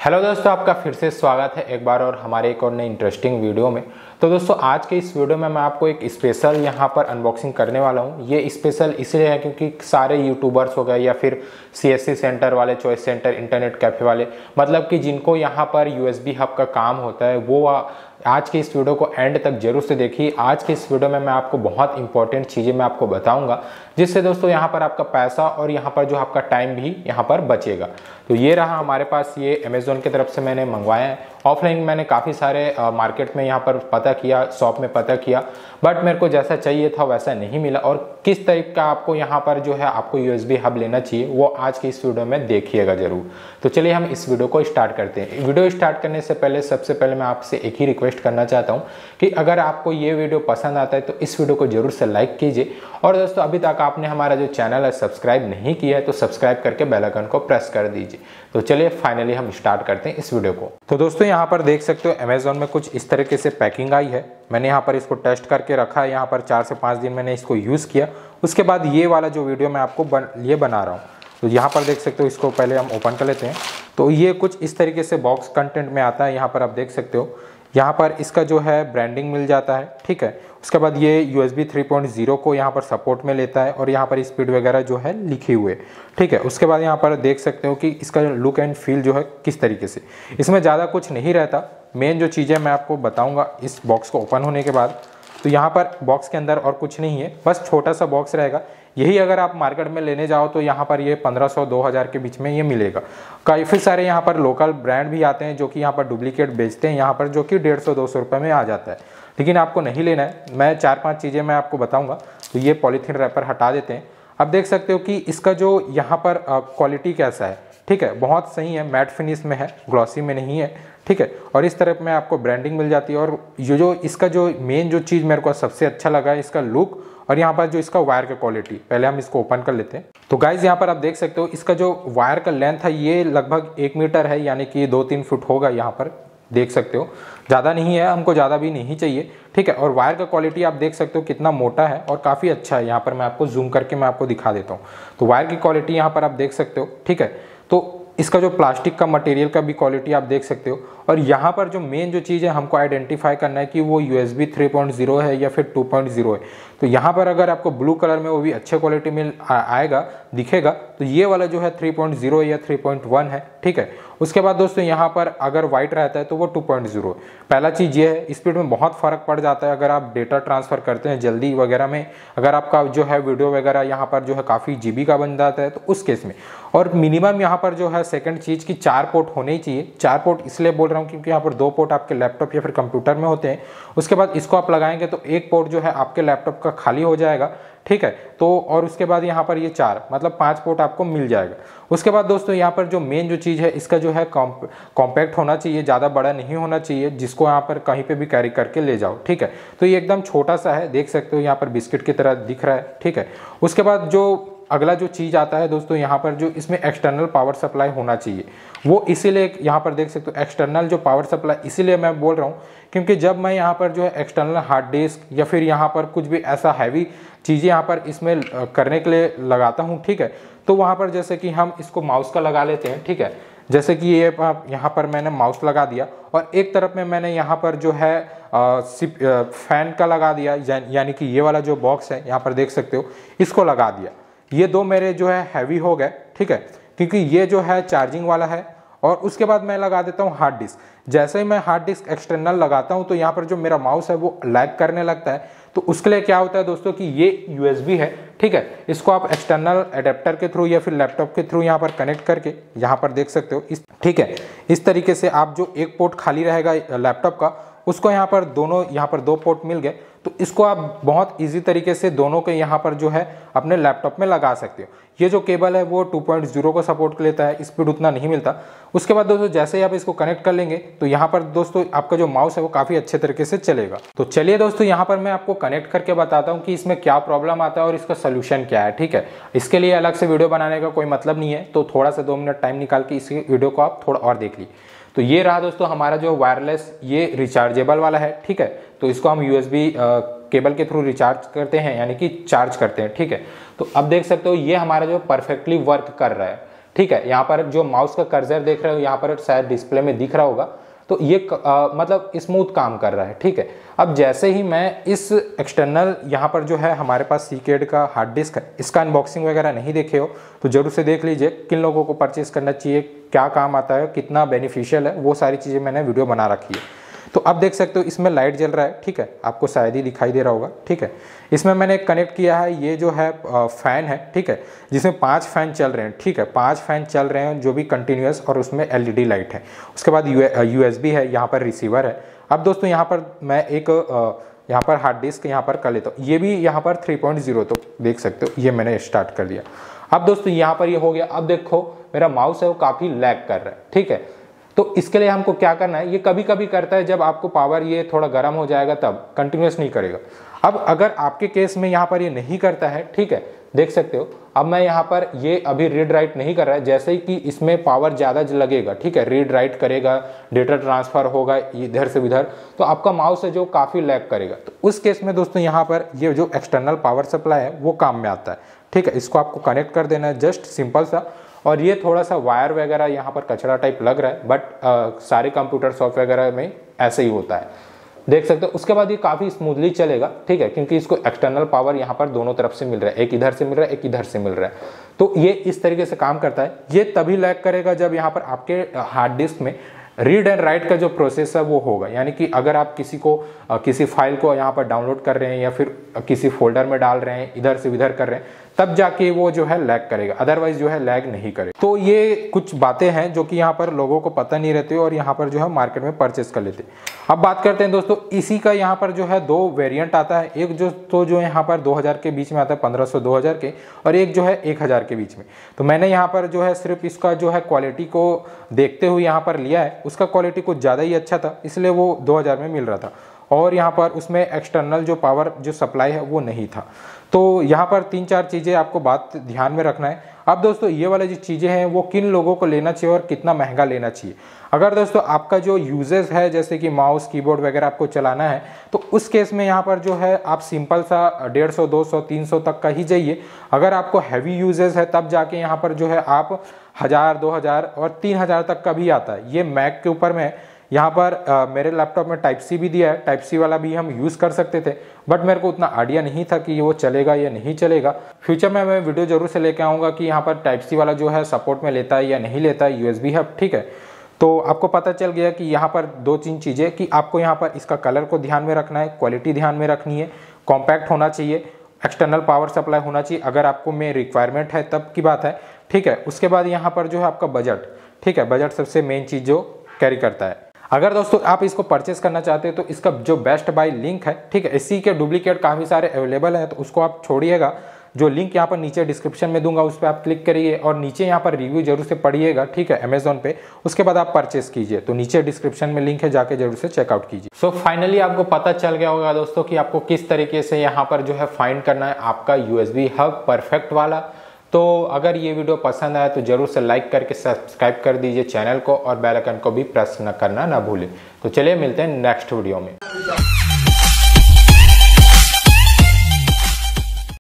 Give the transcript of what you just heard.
Hello दोस्तों, आपका फिर से स्वागत है एक बार और हमारे एक और नई इंटरेस्टिंग वीडियो में। तो दोस्तों आज के इस वीडियो में मैं आपको एक स्पेशल यहाँ पर अनबॉक्सिंग करने वाला हूँ। ये स्पेशल इसलिए है क्योंकि सारे यूट्यूबर्स हो गए या फिर सीएससी सेंटर वाले, चॉइस सेंटर, इंटरनेट कैफ़े वाले, मतलब कि जिनको यहाँ पर यूएसबी हब का काम होता है, वो आज के इस वीडियो को एंड तक जरूर से देखिए। आज के इस वीडियो में मैं आपको बहुत इंपॉर्टेंट चीज़ें मैं आपको बताऊंगा, जिससे दोस्तों यहाँ पर आपका पैसा और यहाँ पर जो आपका टाइम भी यहाँ पर बचेगा। तो ये रहा हमारे पास, ये अमेज़ॉन की तरफ से मैंने मंगवाया है। ऑफलाइन मैंने काफ़ी सारे मार्केट में यहाँ पर पता किया, शॉप में पता किया, बट मेरे को जैसा चाहिए था वैसा नहीं मिला। और किस टाइप का आपको यहाँ पर जो है आपको यूएसबी हब लेना चाहिए वो आज के इस वीडियो में देखिएगा जरूर। तो चलिए हम इस वीडियो को स्टार्ट करते हैं। वीडियो स्टार्ट करने से पहले सबसे पहले मैं आपसे एक ही रिक्वेस्ट करना चाहता हूँ कि अगर आपको ये वीडियो पसंद आता है तो इस वीडियो को जरूर से लाइक कीजिए। और दोस्तों अभी तक आपने हमारा जो चैनल है सब्सक्राइब नहीं किया है तो सब्सक्राइब करके बेल आइकन को प्रेस कर दीजिए। तो चलिए फाइनली हम स्टार्ट करते हैं इस वीडियो को। तो दोस्तों यहाँ पर देख सकते हो अमेज़ॉन में कुछ इस तरीके से पैकिंग आई है। मैंने यहाँ पर इसको टेस्ट करके रखा है, यहाँ पर 4 से 5 दिन मैंने इसको यूज़ किया। उसके बाद ये वाला जो वीडियो मैं आपको ये बना रहा हूँ। तो यहाँ पर देख सकते हो, इसको पहले हम ओपन कर लेते हैं। तो ये कुछ इस तरीके से बॉक्स कंटेंट में आता है। यहाँ पर आप देख सकते हो, यहाँ पर इसका जो है ब्रांडिंग मिल जाता है, ठीक है। उसके बाद ये USB 3.0 को यहाँ पर सपोर्ट में लेता है और यहाँ पर स्पीड वगैरह जो है लिखी हुई है, ठीक है। उसके बाद यहाँ पर देख सकते हो कि इसका लुक एंड फील जो है किस तरीके से, इसमें ज़्यादा कुछ नहीं रहता। मेन जो चीज़ें मैं आपको बताऊँगा इस बॉक्स को ओपन होने के बाद। तो यहाँ पर बॉक्स के अंदर और कुछ नहीं है, बस छोटा सा बॉक्स रहेगा। यही अगर आप मार्केट में लेने जाओ तो यहाँ पर ये 1500-2000 के बीच में ये मिलेगा। काफ़ी सारे यहाँ पर लोकल ब्रांड भी आते हैं जो कि यहाँ पर डुप्लीकेट बेचते हैं यहाँ पर, जो कि 150-200 रुपये में आ जाता है। लेकिन आपको नहीं लेना है। मैं 4-5 चीज़ें मैं आपको बताऊँगा। तो ये पॉलीथीन रैपर हटा देते हैं। अब देख सकते हो कि इसका जो यहाँ पर क्वालिटी कैसा है, ठीक है, बहुत सही है। मैट फिनिश में है, ग्लॉसी में नहीं है, ठीक है। और इस तरफ में आपको ब्रांडिंग मिल जाती है। और ये जो इसका जो मेन जो चीज़ मेरे को सबसे अच्छा लगा है इसका लुक और यहाँ पर जो इसका वायर का क्वालिटी। पहले हम इसको ओपन कर लेते हैं। तो गाइज यहाँ पर आप देख सकते हो इसका जो वायर का लेंथ है ये लगभग 1 मीटर है, यानी कि 2-3 फुट होगा। यहाँ पर देख सकते हो, ज़्यादा नहीं है, हमको ज़्यादा भी नहीं चाहिए, ठीक है। और वायर का क्वालिटी आप देख सकते हो कितना मोटा है और काफ़ी अच्छा है। यहाँ पर मैं आपको जूम करके मैं आपको दिखा देता हूँ। तो वायर की क्वालिटी यहाँ पर आप देख सकते हो, ठीक है। तो इसका जो प्लास्टिक का मटेरियल का भी क्वालिटी आप देख सकते हो। और यहाँ पर जो मेन जो चीज़ है हमको आइडेंटिफाई करना है कि वो USB 3.0 है या फिर 2.0 है। तो यहाँ पर अगर आपको ब्लू कलर में वो भी अच्छे क्वालिटी में आएगा, दिखेगा, तो ये वाला जो है 3.0 या 3.1 है, ठीक है। उसके बाद दोस्तों यहाँ पर अगर वाइट रहता है तो वो 2.0 है। पहला चीज़ ये है, स्पीड में बहुत फ़र्क पड़ जाता है अगर आप डेटा ट्रांसफ़र करते हैं जल्दी वगैरह में। अगर आपका जो है वीडियो वगैरह यहाँ पर जो है काफ़ी GB का बन जाता है तो उस केस में। और मिनिमम यहाँ पर जो है सेकंड चीज़ की 4 पोर्ट होने ही चाहिए। 4 पोर्ट इसलिए बोल रहा हूँ क्योंकि यहाँ पर 2 पोर्ट आपके लैपटॉप या फिर कंप्यूटर में होते हैं। उसके बाद इसको आप लगाएंगे तो 1 पोर्ट जो है आपके लैपटॉप का खाली हो जाएगा, ठीक है। तो और उसके बाद यहाँ पर ये 4 मतलब 5 पोर्ट आपको मिल जाएगा। उसके बाद दोस्तों यहाँ पर जो मेन जो चीज़ है इसका जो है कॉम्पैक्ट होना चाहिए, ज़्यादा बड़ा नहीं होना चाहिए, जिसको यहाँ पर कहीं पे भी कैरी करके ले जाओ, ठीक है। तो ये एकदम छोटा सा है, देख सकते हो यहाँ पर बिस्किट की तरह दिख रहा है, ठीक है। उसके बाद जो अगला जो चीज़ आता है दोस्तों, यहाँ पर जो इसमें एक्सटर्नल पावर सप्लाई होना चाहिए। वो इसीलिए यहाँ पर देख सकते हो एक्सटर्नल जो पावर सप्लाई, इसीलिए मैं बोल रहा हूँ क्योंकि जब मैं यहाँ पर जो है एक्सटर्नल हार्ड डिस्क या फिर यहाँ पर कुछ भी ऐसा हैवी चीज़ें यहाँ पर इसमें करने के लिए लगाता हूँ, ठीक है। तो वहाँ पर जैसे कि हम इसको माउस का लगा लेते हैं, ठीक है। जैसे कि ये यहाँ पर मैंने माउस लगा दिया और एक तरफ में मैंने यहाँ पर जो है फैन का लगा दिया, यानी कि ये वाला जो बॉक्स है यहाँ पर देख सकते हो इसको लगा दिया। ये 2 मेरे जो है हैवी हो गए, ठीक है, क्योंकि ये जो है चार्जिंग वाला है। और उसके बाद मैं लगा देता हूँ हार्ड डिस्क। जैसे ही मैं हार्ड डिस्क एक्सटर्नल लगाता हूँ तो यहाँ पर जो मेरा माउस है वो लैग करने लगता है। तो उसके लिए क्या होता है दोस्तों कि ये USB है, ठीक है। इसको आप एक्सटर्नल एडेप्टर के थ्रू या फिर लैपटॉप के थ्रू यहाँ पर कनेक्ट करके यहाँ पर देख सकते हो ठीक है, इस तरीके से आप जो एक पोर्ट खाली रहेगा लैपटॉप का, उसको यहाँ पर दोनों यहाँ पर 2 पोर्ट मिल गए। तो इसको आप बहुत इजी तरीके से दोनों के यहाँ पर जो है अपने लैपटॉप में लगा सकते हो। ये जो केबल है वो 2.0 को सपोर्ट कर लेता है, स्पीड उतना नहीं मिलता। उसके बाद दोस्तों जैसे ही आप इसको कनेक्ट कर लेंगे तो यहाँ पर दोस्तों आपका जो माउस है वो काफ़ी अच्छे तरीके से चलेगा। तो चलिए दोस्तों यहाँ पर मैं आपको कनेक्ट करके बताता हूँ कि इसमें क्या प्रॉब्लम आता है और इसका सोल्यूशन क्या है, ठीक है। इसके लिए अलग से वीडियो बनाने का कोई मतलब नहीं है, तो थोड़ा सा 2 मिनट टाइम निकाल के इस वीडियो को आप थोड़ा और देख लीजिए। तो ये रहा दोस्तों हमारा जो वायरलेस, ये रिचार्जेबल वाला है, ठीक है। तो इसको हम USB केबल के थ्रू रिचार्ज करते हैं, यानी कि चार्ज करते हैं, ठीक है। तो अब देख सकते हो ये हमारा जो परफेक्टली वर्क कर रहा है, ठीक है। यहाँ पर जो माउस का कर्सर देख रहे हो, यहाँ पर शायद डिस्प्ले में दिख रहा होगा, तो ये मतलब स्मूथ काम कर रहा है, ठीक है। अब जैसे ही मैं इस एक्सटर्नल यहाँ पर जो है हमारे पास सीकेड का हार्ड डिस्क है, इसका अनबॉक्सिंग वगैरह नहीं देखे हो तो जरूर से देख लीजिए, किन लोगों को परचेस करना चाहिए, क्या काम आता है, कितना बेनिफिशियल है, वो सारी चीज़ें मैंने वीडियो बना रखी है। तो अब देख सकते हो इसमें लाइट जल रहा है, ठीक है, आपको शायद ही दिखाई दे रहा होगा, ठीक है। इसमें मैंने कनेक्ट किया है, ये जो है फैन है, ठीक है, जिसमें 5 फैन चल रहे हैं, ठीक है, 5 फैन चल रहे हैं जो भी कंटिन्यूअस, और उसमें LED लाइट है। उसके बाद USB है, यहाँ पर रिसीवर है। अब दोस्तों यहाँ पर मैं एक यहाँ पर हार्ड डिस्क यहाँ पर कर लेता हूँ, ये भी यहाँ पर 3.0, तो देख सकते हो ये मैंने स्टार्ट कर दिया। अब दोस्तों यहाँ पर ये हो गया। अब देखो मेरा माउस है वो काफ़ी लैग कर रहा है, ठीक है। तो इसके लिए हमको क्या करना है, ये कभी कभी करता है जब आपको पावर ये थोड़ा गर्म हो जाएगा तब, कंटिन्यूस नहीं करेगा। अब अगर आपके केस में यहाँ पर ये नहीं करता है, ठीक है, देख सकते हो अब मैं यहाँ पर ये अभी रीड राइट नहीं कर रहा है, जैसे कि इसमें पावर ज़्यादा लगेगा, ठीक है, रीड राइट करेगा, डेटा ट्रांसफ़र होगा इधर से उधर, तो आपका माउस है जो काफ़ी लैग करेगा। तो उस केस में दोस्तों यहाँ पर ये जो एक्सटर्नल पावर सप्लाई है वो काम में आता है, ठीक है। इसको आपको कनेक्ट कर देना है, जस्ट सिंपल सा। और ये थोड़ा सा वायर वगैरह यहाँ पर कचरा टाइप लग रहा है, बट सारे कंप्यूटर सॉफ्टवेयर वगैरह में ऐसे ही होता है, देख सकते हो। उसके बाद ये काफ़ी स्मूथली चलेगा, ठीक है, क्योंकि इसको एक्सटर्नल पावर यहाँ पर दोनों तरफ से मिल रहा है, एक इधर से मिल रहा है, एक इधर से मिल रहा है। तो ये इस तरीके से काम करता है। ये तभी लैग करेगा जब यहाँ पर आपके हार्ड डिस्क में रीड एंड राइट का जो प्रोसेस है वो होगा, यानी कि अगर आप किसी फाइल को यहाँ पर डाउनलोड कर रहे हैं या फिर किसी फोल्डर में डाल रहे हैं, इधर से उधर कर रहे हैं, तब जाके वो जो है लैग करेगा, अदरवाइज जो है लैग नहीं करेगा। तो ये कुछ बातें हैं जो कि यहाँ पर लोगों को पता नहीं रहती और यहाँ पर जो है मार्केट में परचेस कर लेते। अब बात करते हैं दोस्तों, इसी का यहाँ पर जो है 2 वेरिएंट आता है, एक जो यहाँ पर 2000 के बीच में आता है, 1500 2000 के, और एक जो है 1000 के बीच में। तो मैंने यहाँ पर जो है सिर्फ इसका जो है क्वालिटी को देखते हुए यहाँ पर लिया है, उसका क्वालिटी कुछ ज़्यादा ही अच्छा था, इसलिए वो 2000 में मिल रहा था, और यहाँ पर उसमें एक्सटर्नल जो पावर जो सप्लाई है वो नहीं था। तो यहाँ पर 3-4 चीज़ें आपको बात ध्यान में रखना है। अब दोस्तों ये वाला जो चीज़ें हैं वो किन लोगों को लेना चाहिए और कितना महंगा लेना चाहिए। अगर दोस्तों आपका जो यूजेस है, जैसे कि माउस कीबोर्ड वगैरह आपको चलाना है, तो उस केस में यहाँ पर जो है आप सिंपल सा 150, 200, 300 तक का ही जाइए। अगर आपको हैवी यूजेस है तब जाके यहाँ पर जो है आप 1000, 2000 और 3000 तक का भी आता है। ये मैक के ऊपर में यहाँ पर मेरे लैपटॉप में टाइप सी भी दिया है, टाइप सी वाला भी हम यूज़ कर सकते थे, बट मेरे को उतना आइडिया नहीं था कि वो चलेगा या नहीं चलेगा। फ्यूचर में मैं वीडियो जरूर से लेके आऊँगा कि यहाँ पर टाइप सी वाला जो है सपोर्ट में लेता है या नहीं लेता है, USB हब, ठीक है। तो आपको पता चल गया कि यहाँ पर 2-3 चीज़ें कि आपको यहाँ पर इसका कलर को ध्यान में रखना है, क्वालिटी ध्यान में रखनी है, कॉम्पैक्ट होना चाहिए, एक्सटर्नल पावर सप्लाई होना चाहिए, अगर आपको में रिक्वायरमेंट है तब की बात है, ठीक है। उसके बाद यहाँ पर जो है आपका बजट, ठीक है, बजट सबसे मेन चीज़ जो कैरी करता है। अगर दोस्तों आप इसको परचेस करना चाहते हैं तो इसका जो बेस्ट बाय लिंक है, ठीक है, इसी के डुप्लीकेट काफ़ी सारे अवेलेबल हैं, तो उसको आप छोड़िएगा। जो लिंक यहाँ पर नीचे डिस्क्रिप्शन में दूंगा उस पर आप क्लिक करिए और नीचे यहाँ पर रिव्यू जरूर से पढ़िएगा, ठीक है, अमेजोन पे। उसके बाद आप परचेस कीजिए, तो नीचे डिस्क्रिप्शन में लिंक है, जाके जरूर से चेकआउट कीजिए। सो फाइनली आपको पता चल गया होगा दोस्तों कि आपको किस तरीके से यहाँ पर जो है फाइंड करना है आपका USB हब परफेक्ट वाला। तो अगर ये वीडियो पसंद आया तो जरूर से लाइक करके सब्सक्राइब कर दीजिए चैनल को, और बेल आइकन को भी प्रेस करना ना भूलें। तो चलिए मिलते हैं नेक्स्ट वीडियो में।